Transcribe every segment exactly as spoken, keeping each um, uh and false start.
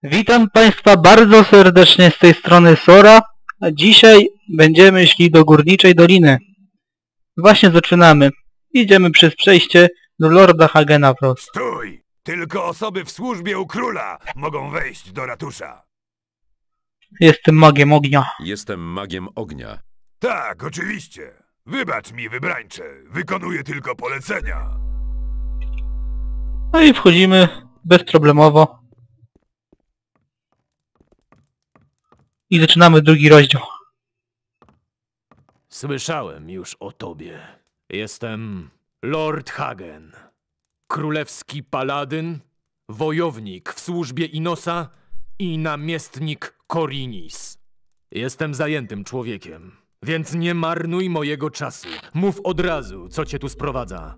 Witam Państwa bardzo serdecznie z tej strony Sora, a dzisiaj będziemy szli do Górniczej Doliny. Właśnie zaczynamy. Idziemy przez przejście do Lorda Hagena Frost. Stój! Tylko osoby w służbie u króla mogą wejść do ratusza. Jestem magiem ognia. Jestem magiem ognia. Tak, oczywiście. Wybacz mi, wybrańcze. Wykonuję tylko polecenia. No i wchodzimy bezproblemowo. I zaczynamy drugi rozdział. Słyszałem już o tobie. Jestem Lord Hagen. Królewski paladyn, wojownik w służbie Inosa i namiestnik Korinis. Jestem zajętym człowiekiem, więc nie marnuj mojego czasu. Mów od razu, co cię tu sprowadza.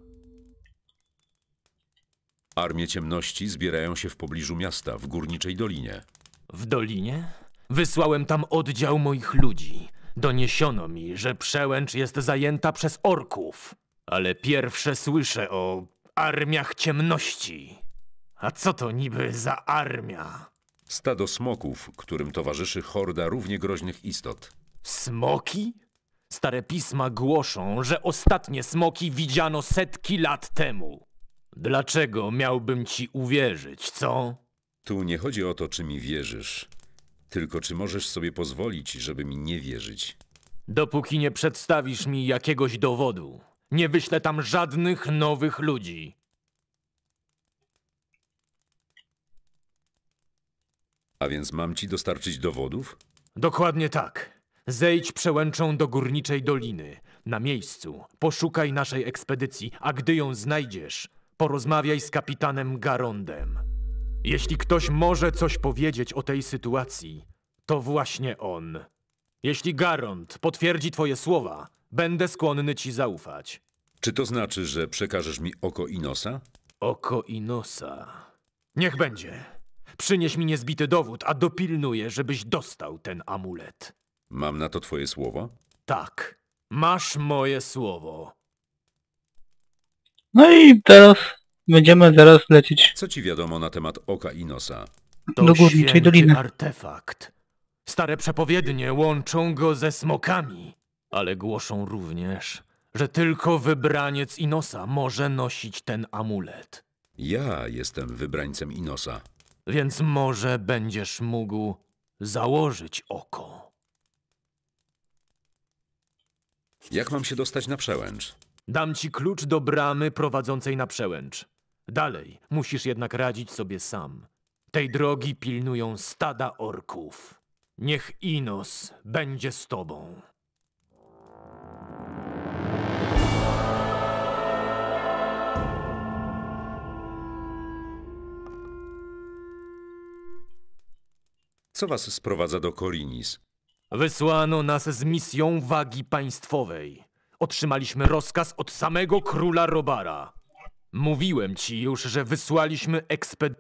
Armie ciemności zbierają się w pobliżu miasta, w Górniczej Dolinie. W Dolinie? Wysłałem tam oddział moich ludzi. Doniesiono mi, że przełęcz jest zajęta przez orków. Ale pierwsze słyszę o armiach ciemności. A co to niby za armia? Stado smoków, którym towarzyszy horda równie groźnych istot. Smoki? Stare pisma głoszą, że ostatnie smoki widziano setki lat temu. Dlaczego miałbym ci uwierzyć, co? Tu nie chodzi o to, czy mi wierzysz, tylko czy możesz sobie pozwolić, żeby mi nie wierzyć. Dopóki nie przedstawisz mi jakiegoś dowodu, nie wyślę tam żadnych nowych ludzi. A więc mam ci dostarczyć dowodów? Dokładnie tak. Zejdź przełęczą do Górniczej Doliny. Na miejscu poszukaj naszej ekspedycji, a gdy ją znajdziesz, porozmawiaj z kapitanem Garondem. Jeśli ktoś może coś powiedzieć o tej sytuacji, to właśnie on. Jeśli Garond potwierdzi twoje słowa, będę skłonny ci zaufać. Czy to znaczy, że przekażesz mi oko Inosa? Oko Inosa. Niech będzie. Przynieś mi niezbity dowód, a dopilnuję, żebyś dostał ten amulet. Mam na to twoje słowo? Tak, masz moje słowo. No i teraz będziemy zaraz lecieć Co ci wiadomo na temat oka Inosa? To do Górniczej święty Doliny. artefakt. Stare przepowiednie łączą go ze smokami, ale głoszą również, że tylko wybraniec Inosa może nosić ten amulet. Ja jestem wybrańcem Inosa. Więc może będziesz mógł założyć oko. Jak mam się dostać na przełęcz? Dam ci klucz do bramy prowadzącej na przełęcz. Dalej musisz jednak radzić sobie sam. Tej drogi pilnują stada orków. Niech Inos będzie z tobą. Co was sprowadza do Korinis? Wysłano nas z misją wagi państwowej. Otrzymaliśmy rozkaz od samego króla Robara. Mówiłem ci już, że wysłaliśmy eksped...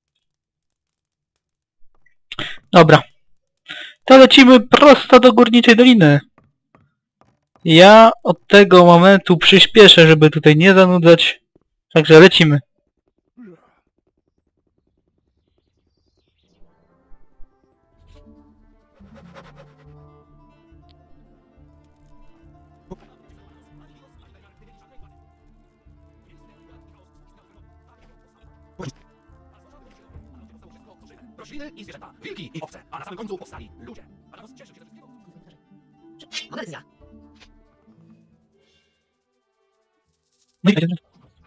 Dobra. To lecimy prosto do Górniczej Doliny. Ja od tego momentu przyspieszę, żeby tutaj nie zanudzać. Także lecimy. Rośliny i zwierzęta, wilki i owce, a na samym końcu powstali ludzie. Adamus cieszy się, że Dobra decyzja. No i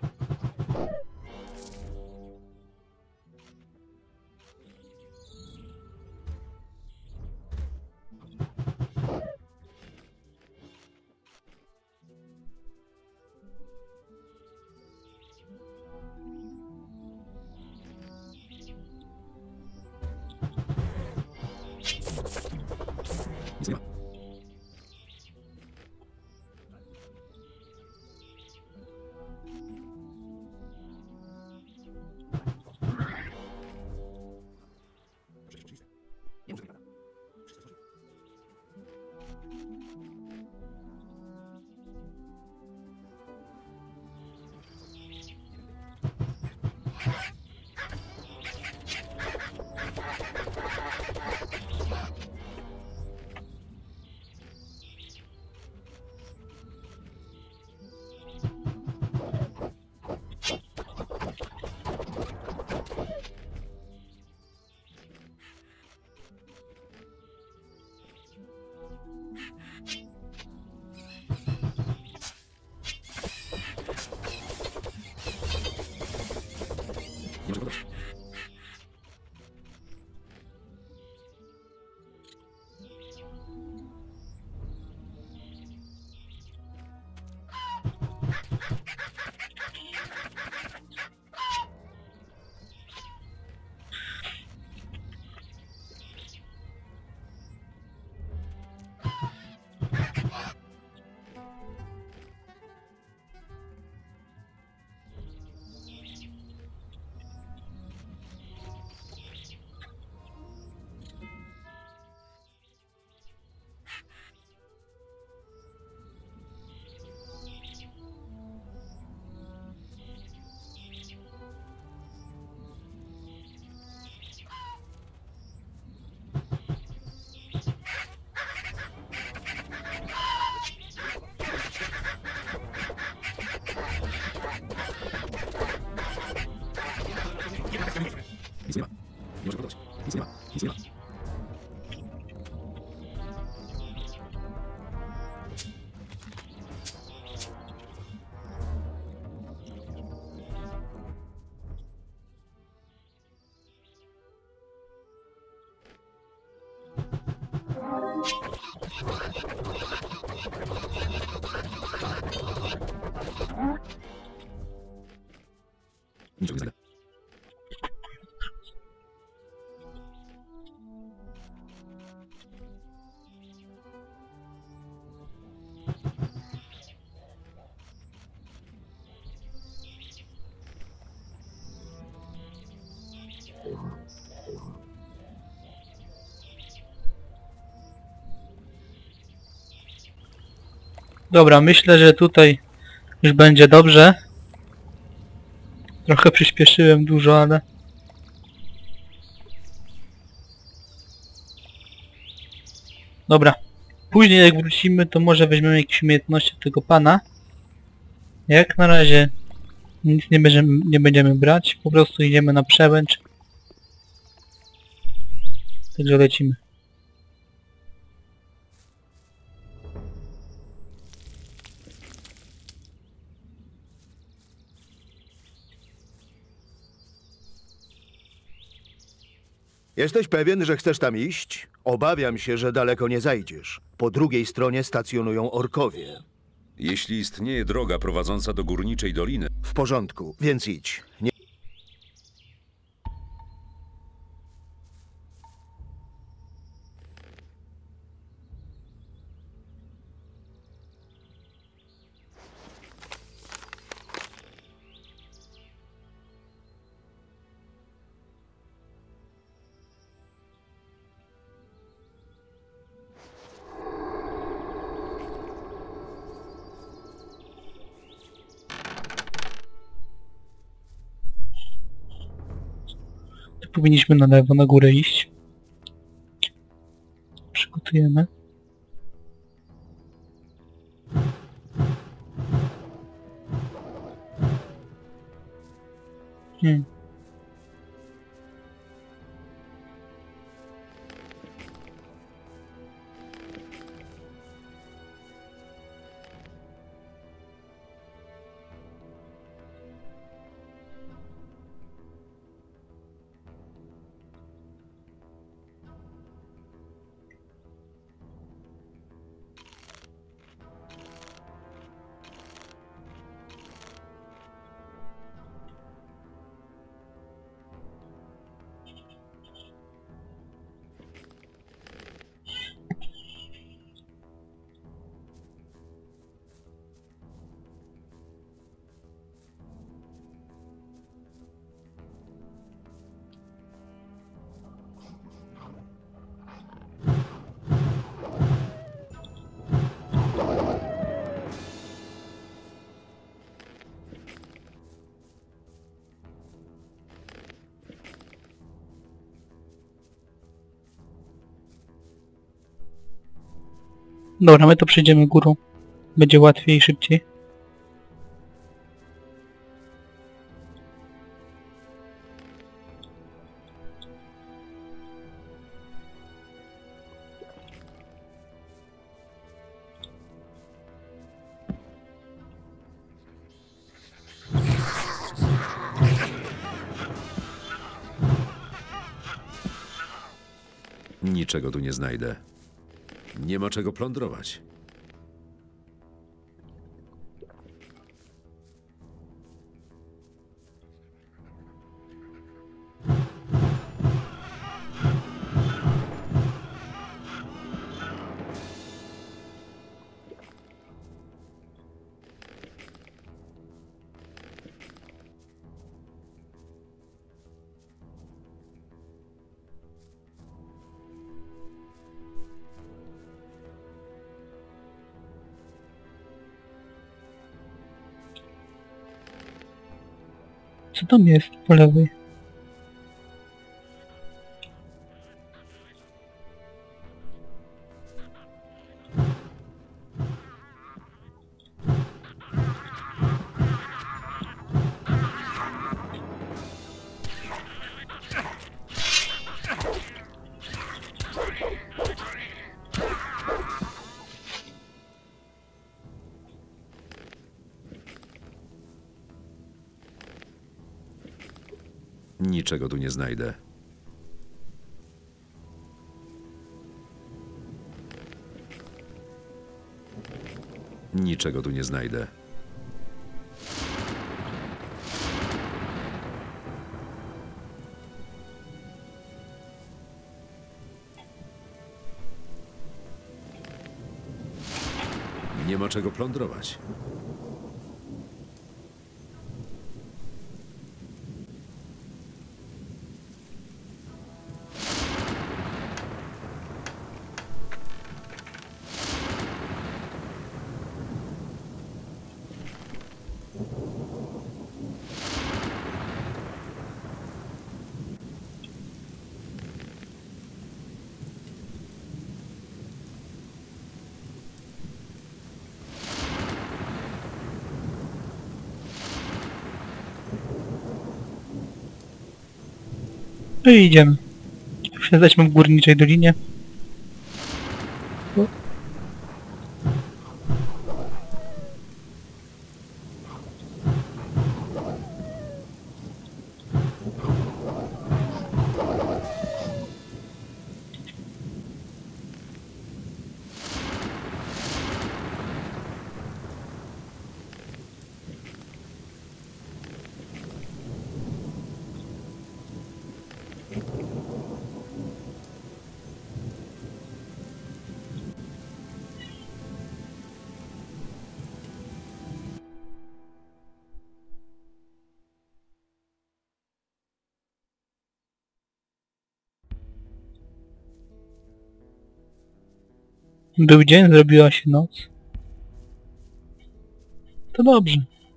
Nic nie ma. Dobra, myślę, że tutaj już będzie dobrze. Trochę przyspieszyłem dużo, ale... Dobra. Później jak wrócimy, to może weźmiemy jakieś umiejętności od tego pana. Jak na razie nic nie będziemy, nie będziemy brać. Po prostu idziemy na przełęcz. Także lecimy. Jesteś pewien, że chcesz tam iść? Obawiam się, że daleko nie zajdziesz. Po drugiej stronie stacjonują orkowie. Jeśli istnieje droga prowadząca do Górniczej Doliny, W porządku, więc idź. Nie... Tu powinniśmy na lewo, na górę iść. Przygotujemy. Hmm. Dobra, my to przejdziemy górą. Będzie łatwiej i szybciej. niczego tu nie znajdę. Nie ma czego plądrować. Co tam jest po lewej? Niczego tu nie znajdę. Niczego tu nie znajdę. Nie ma czego plądrować. No i idziemy. Już jesteśmy w Górniczej Dolinie. O. Był dzień, zrobiła się noc. To dobrze.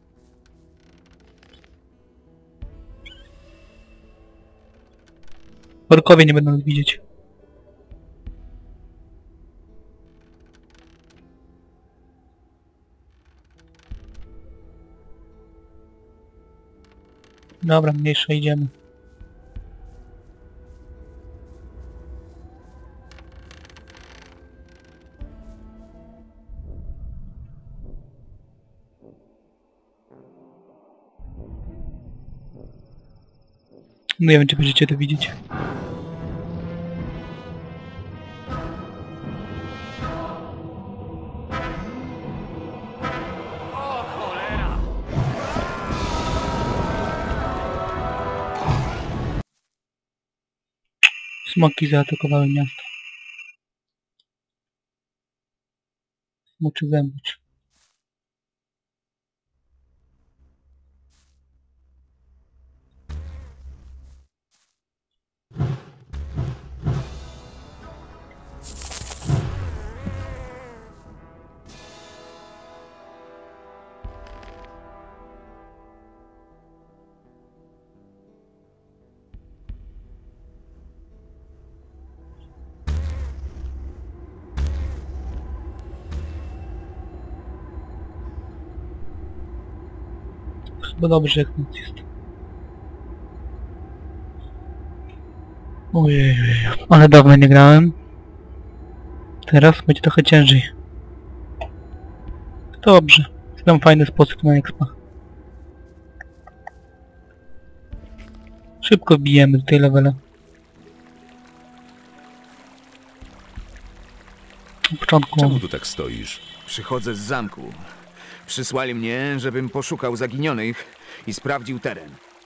Orkowie nie będą nas widzieć. Dobra, mniejsza, idziemy. Nie wiem, czy będziecie to widzieć. Smoki zaatakowały miasto. Smoczy zębacz. Chyba dobrze, jak noc jest. Ojej, ale dawno nie grałem. Teraz będzie trochę ciężej. Dobrze. Znam fajny sposób na expa. Szybko bijemy do tej levela. Na początku... Czemu tu tak stoisz? Przychodzę z zamku. Przysłali mnie, żebym poszukał zaginionych i sprawdził teren.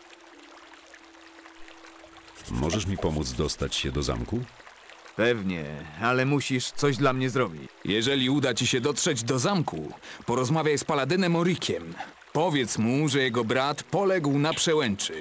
Możesz mi pomóc dostać się do zamku? Pewnie, ale musisz coś dla mnie zrobić. Jeżeli uda ci się dotrzeć do zamku, porozmawiaj z paladynem Orikiem. Powiedz mu, że jego brat poległ na przełęczy.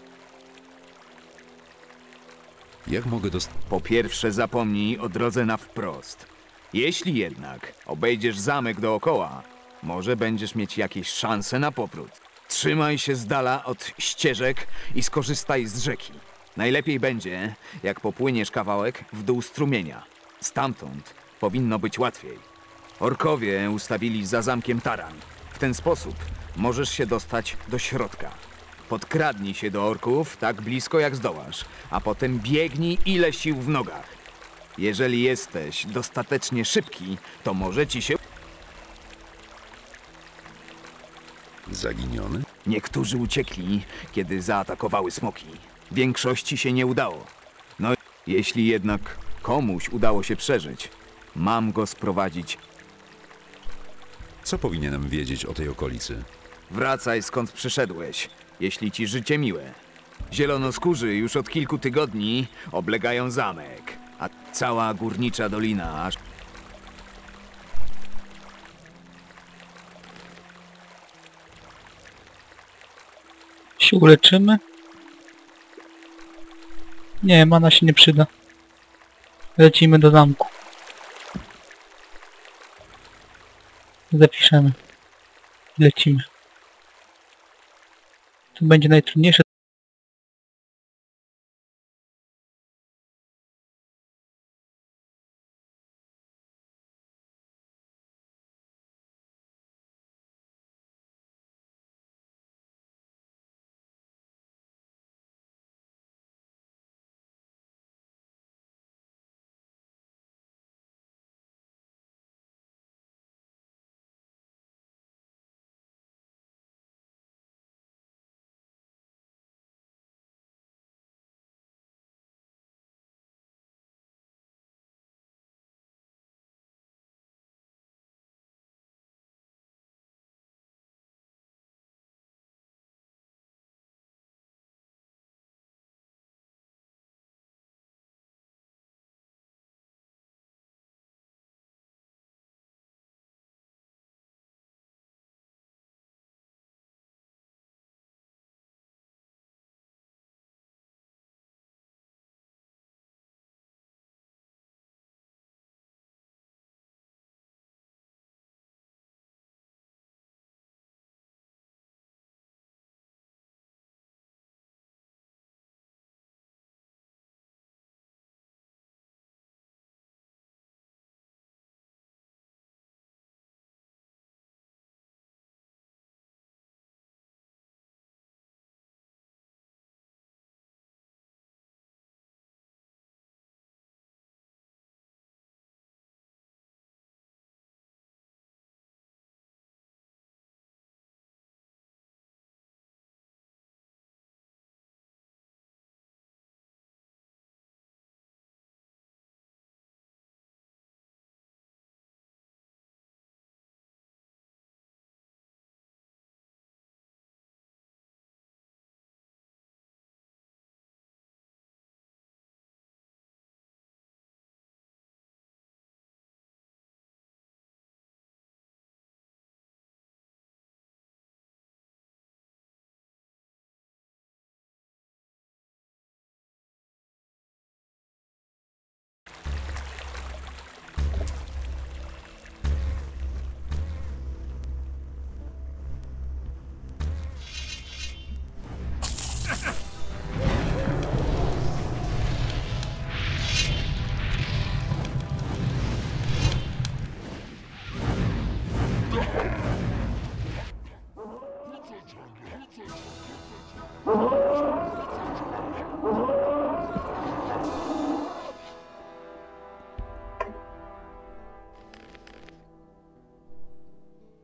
Jak mogę dostać... Po pierwsze zapomnij o drodze na wprost. Jeśli jednak obejdziesz zamek dookoła, może będziesz mieć jakieś szanse na powrót. Trzymaj się z dala od ścieżek i skorzystaj z rzeki. Najlepiej będzie, jak popłyniesz kawałek w dół strumienia. Stamtąd powinno być łatwiej. Orkowie ustawili za zamkiem taran. W ten sposób możesz się dostać do środka. Podkradnij się do orków tak blisko jak zdołasz, a potem biegnij ile sił w nogach. Jeżeli jesteś dostatecznie szybki, to może ci się... Zaginiony? Niektórzy uciekli, kiedy zaatakowały smoki. Większości się nie udało. No, jeśli jednak komuś udało się przeżyć, mam go sprowadzić. Co powinienem wiedzieć o tej okolicy? Wracaj skąd przyszedłeś, jeśli ci życie miłe. Zielonoskórzy już od kilku tygodni oblegają zamek, a cała górnicza dolina aż... Się uleczymy? Nie, mana się nie przyda. Lecimy do zamku. Zapiszemy. Lecimy. To będzie najtrudniejsze.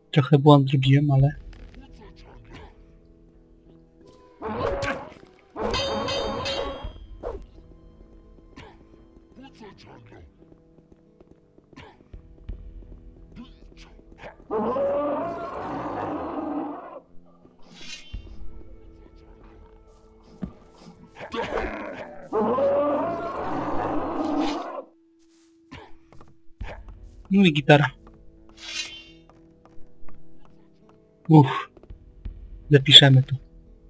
Trochę błąd zrobiłem, ale... No i gitara. Uff. Zapiszemy to.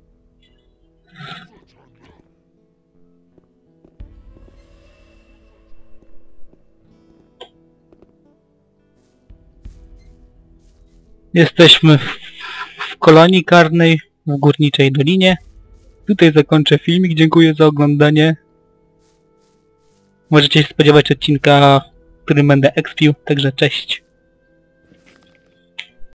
Jesteśmy w, w kolonii karnej w Górniczej Dolinie. Tutaj zakończę filmik. Dziękuję za oglądanie. Możecie się spodziewać odcinka, w którym będę expił, także cześć.